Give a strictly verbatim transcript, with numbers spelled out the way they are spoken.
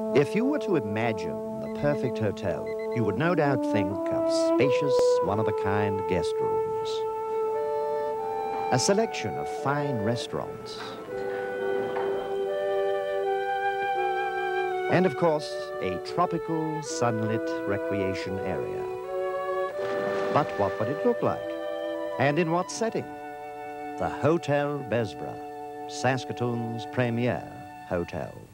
If you were to imagine the perfect hotel, you would no doubt think of spacious, one-of-a-kind guest rooms, a selection of fine restaurants, and of course, a tropical, sunlit recreation area. But what would it look like? And in what setting? The Hotel Bessborough, Saskatoon's premier hotel.